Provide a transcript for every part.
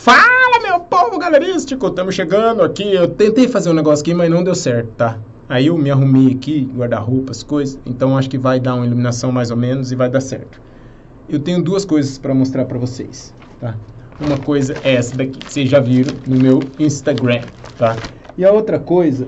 Fala, meu povo galerístico, estamos chegando aqui. Eu tentei fazer um negócio aqui, mas não deu certo, tá? Aí eu me arrumei aqui, guarda-roupa, as coisas. Então acho que vai dar uma iluminação mais ou menos e vai dar certo. Eu tenho duas coisas para mostrar para vocês, tá? Uma coisa é essa daqui, que vocês já viram no meu Instagram, tá? E a outra coisa...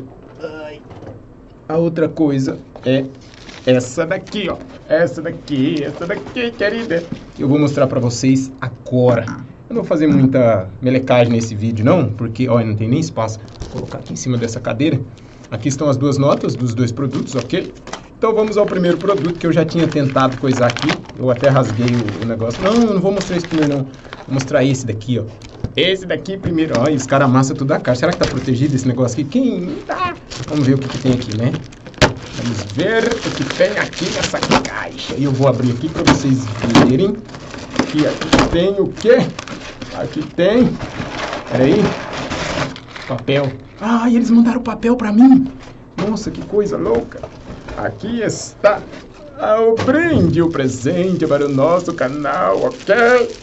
é essa daqui, ó. Essa daqui, querida. Eu vou mostrar pra vocês agora. Eu não vou fazer muita melecagem nesse vídeo, não. Porque, ó, não tem nem espaço. Vou colocar aqui em cima dessa cadeira. Aqui estão as duas notas dos dois produtos, ok? Então vamos ao primeiro produto que eu já tinha tentado coisar aqui. Eu até rasguei o negócio. Não, eu não vou mostrar esse primeiro, não. Vou mostrar esse daqui, ó. Esse daqui primeiro. Ó, e os caras amassam tudo da caixa. Será que tá protegido esse negócio aqui? Quem tá? Vamos ver o que tem aqui, né? Vamos ver o que tem aqui nessa caixa. E eu vou abrir aqui para vocês verem que aqui tem o quê? Aqui tem... Peraí. Papel. Ah, e eles mandaram papel para mim. Nossa, que coisa louca. Aqui está o brinde, o presente para o nosso canal. Ok.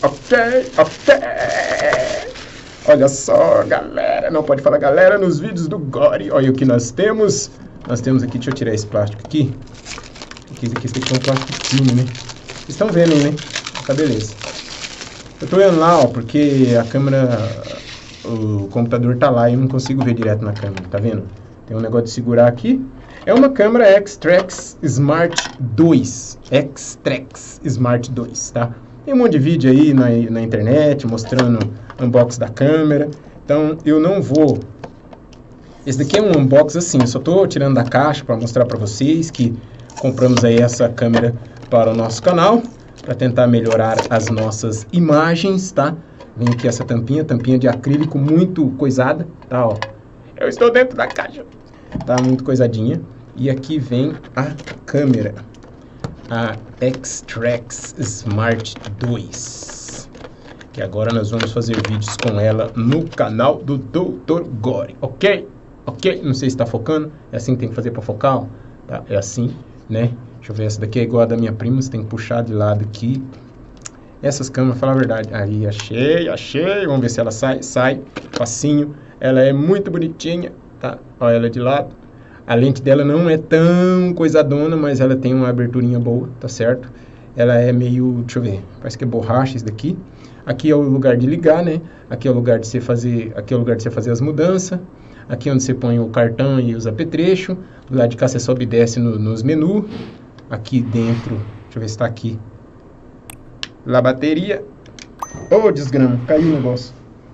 Olha só, galera. Não pode falar galera nos vídeos do Gore. Olha o que nós temos. Nós temos aqui, deixa eu tirar esse plástico aqui. Esse aqui é um plástico fino, né? Vocês estão vendo aí, né? Tá, beleza. Eu tô olhando lá, ó, porque a câmera, o computador tá lá e eu não consigo ver direto na câmera, tá vendo? Tem um negócio de segurar aqui. É uma câmera Xtrax Smart 2. Xtrax Smart 2, tá? Tem um monte de vídeo aí na internet mostrando unboxing da câmera. Então, eu não vou... Esse daqui é um unboxing assim, eu só tô tirando da caixa para mostrar para vocês que compramos aí essa câmera para o nosso canal, para tentar melhorar as nossas imagens, tá? Vem aqui essa tampinha de acrílico muito coisada, tá, ó. Eu estou dentro da caixa, tá? Muito coisadinha. E aqui vem a câmera, a Xtrax Smart 2, que agora nós vamos fazer vídeos com ela no canal do Dr. Gore, ok? Ok, não sei se está focando, é assim que tem que fazer para focar, ó. Tá? É assim, né? Deixa eu ver, essa daqui é igual a da minha prima, você tem que puxar de lado aqui. Essas câmeras, falar a verdade, aí achei, vamos ver se ela sai, facinho. Ela é muito bonitinha, tá? Olha ela de lado. A lente dela não é tão coisadona, mas ela tem uma aberturinha boa, tá certo? Ela é meio, deixa eu ver, parece que é borracha isso daqui. Aqui é o lugar de ligar, né? Aqui é o lugar de você fazer, as mudanças. Aqui é onde você põe o cartão e os apetrechos. Do lado de cá você sobe e desce nos menus. Aqui dentro, deixa eu ver se está aqui. Lá bateria. Ô, desgrama, caiu o negócio.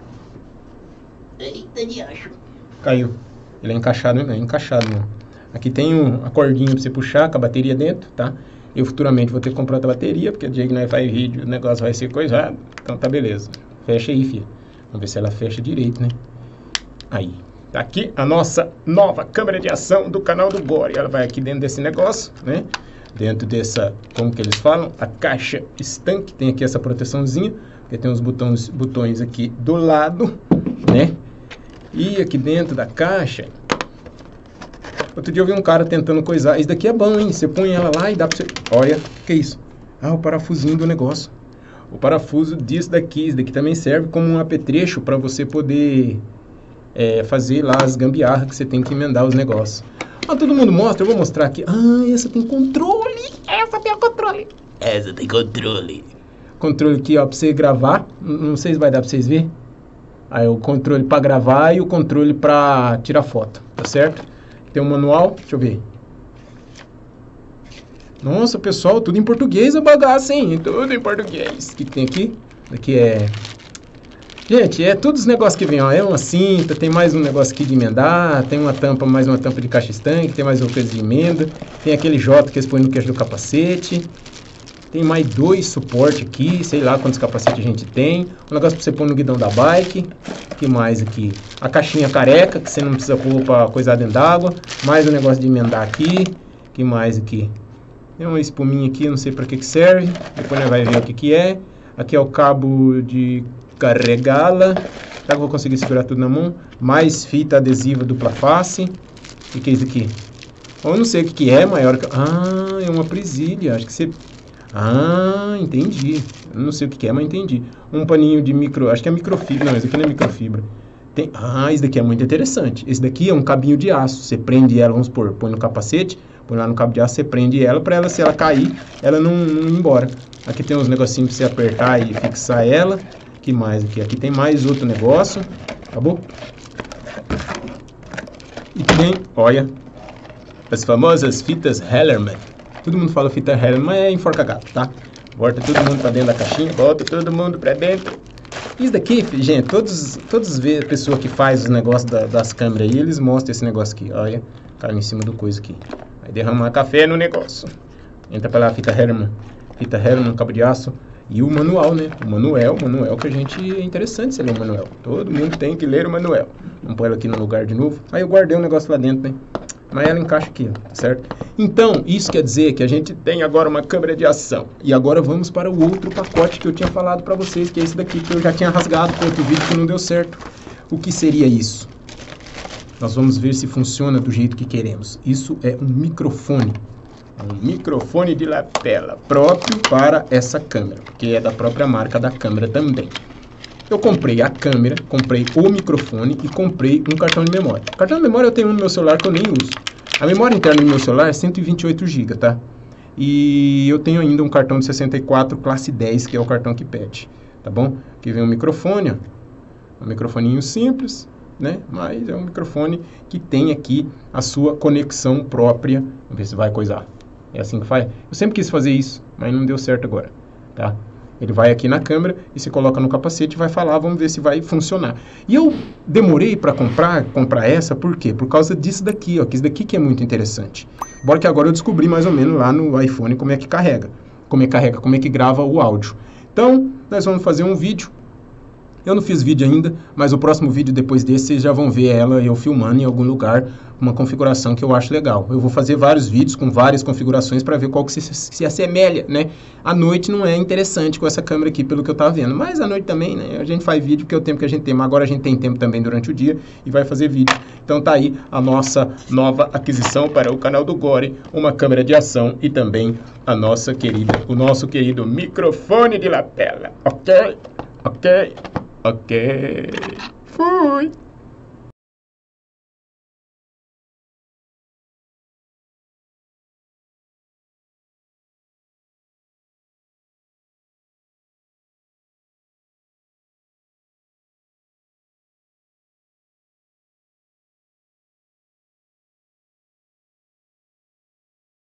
Eita, diacho. Caiu. Ele é encaixado, né? É encaixado, né? Aqui tem a cordinha para você puxar com a bateria dentro, tá? Eu futuramente vou ter que comprar outra bateria, porque o dia que nós faz vídeo, o negócio vai ser coisado. Então tá beleza. Fecha aí, filha. Vamos ver se ela fecha direito, né? Aí. Tá aqui a nossa nova câmera de ação do canal do Gore. Ela vai aqui dentro desse negócio, né? Dentro dessa, como que eles falam? A caixa estanque. Tem aqui essa proteçãozinha, porque tem uns botões aqui do lado, né? E aqui dentro da caixa... Outro dia eu vi um cara tentando coisar. Isso daqui é bom, hein? Você põe ela lá e dá pra você... Olha, que é isso? Ah, o parafusinho do negócio. O parafuso disso daqui. Isso daqui também serve como um apetrecho para você poder... fazer lá as gambiarras que você tem que emendar os negócios. Ah, todo mundo mostra, eu vou mostrar aqui. Ah, essa tem controle. Essa tem controle. Essa tem controle. Controle aqui, ó, pra você gravar. Não sei se vai dar pra vocês verem. Aí o controle pra gravar e o controle pra tirar foto, tá certo? Tem um manual, deixa eu ver. Nossa, pessoal, tudo em português a bagaça, hein? Tudo em português. O que tem aqui? Aqui é... Gente, é todos os negócios que vem, ó. É uma cinta, tem mais um negócio aqui de emendar, tem uma tampa, mais uma tampa de caixa estanque, tem mais uma coisa de emenda, tem aquele J que eles põem no queixo do capacete, tem mais 2 suportes aqui, sei lá quantos capacetes a gente tem, um negócio pra você pôr no guidão da bike, que mais aqui? A caixinha careca, que você não precisa pôr pra coisar dentro d'água, mais um negócio de emendar aqui, que mais aqui? Tem uma espuminha aqui, não sei pra que serve, depois nós vai ver o que é. Aqui é o cabo de... carregá-la. Será que eu vou conseguir segurar tudo na mão? Mais fita adesiva dupla face. O que é isso aqui? Eu não sei o que é, maior que... Ah, é uma presilha. Acho que você... Ah, entendi. Eu não sei o que é, mas entendi. Um paninho de micro... Acho que é microfibra. Não, esse aqui não é microfibra. Tem... Ah, esse daqui é muito interessante. Esse daqui é um cabinho de aço. Você prende ela, vamos supor, põe no capacete, põe lá no cabo de aço, você prende ela pra ela, se ela cair, ela não ir embora. Aqui tem uns negocinhos pra você apertar e fixar ela. Que mais aqui? Aqui tem mais outro negócio. Acabou? E tem, olha, as famosas fitas Hellerman. Todo mundo fala fita Hellerman, mas é enforca gato, tá? Bota todo mundo pra dentro da caixinha, bota todo mundo pra dentro. Isso daqui, gente, todas as pessoas que faz os negócios das câmeras aí, eles mostram esse negócio aqui. Olha, caiu em cima do coisa aqui. Vai derramar café no negócio. Entra pra lá, fita Hellerman, cabo de aço. E o manual, né? O manual que a gente... É interessante você ler o manual. Todo mundo tem que ler o manual. Vamos pôr ela aqui no lugar de novo. Aí eu guardei um negócio lá dentro, né? Mas ela encaixa aqui, ó, tá certo? Então, isso quer dizer que a gente tem agora uma câmera de ação. E agora vamos para o outro pacote que eu tinha falado para vocês, que é esse daqui, que eu já tinha rasgado com outro vídeo que não deu certo. O que seria isso? Nós vamos ver se funciona do jeito que queremos. Isso é um microfone. Um microfone de lapela próprio para essa câmera, que é da própria marca da câmera também. Eu comprei a câmera, comprei o microfone e comprei um cartão de memória. O cartão de memória eu tenho um no meu celular que eu nem uso. A memória interna do meu celular é 128 GB, tá? E eu tenho ainda um cartão de 64 classe 10, que é o cartão que pede, tá bom? Aqui vem um microfone, ó. Um microfoninho simples, né? Mas é um microfone que tem aqui a sua conexão própria. Vamos ver se vai coisar. É assim que faz. Eu sempre quis fazer isso, mas não deu certo agora, tá? Ele vai aqui na câmera e se coloca no capacete e vai falar, vamos ver se vai funcionar. E eu demorei para comprar essa, por quê? Por causa disso daqui, ó, que isso daqui que é muito interessante. Bora que agora eu descobri mais ou menos lá no iPhone como é que carrega, como é que grava o áudio. Então, nós vamos fazer um vídeo. Eu não fiz vídeo ainda, mas o próximo vídeo depois desse vocês já vão ver ela eu filmando em algum lugar, uma configuração que eu acho legal. Eu vou fazer vários vídeos com várias configurações para ver qual que se assemelha, né? À noite não é interessante com essa câmera aqui, pelo que eu tava vendo, mas à noite também, né? A gente faz vídeo porque é o tempo que a gente tem, mas agora a gente tem tempo também durante o dia e vai fazer vídeo. Então tá aí a nossa nova aquisição para o canal do Gore, uma câmera de ação e também o nosso querido microfone de lapela, ok? Ok? Ok. Fui.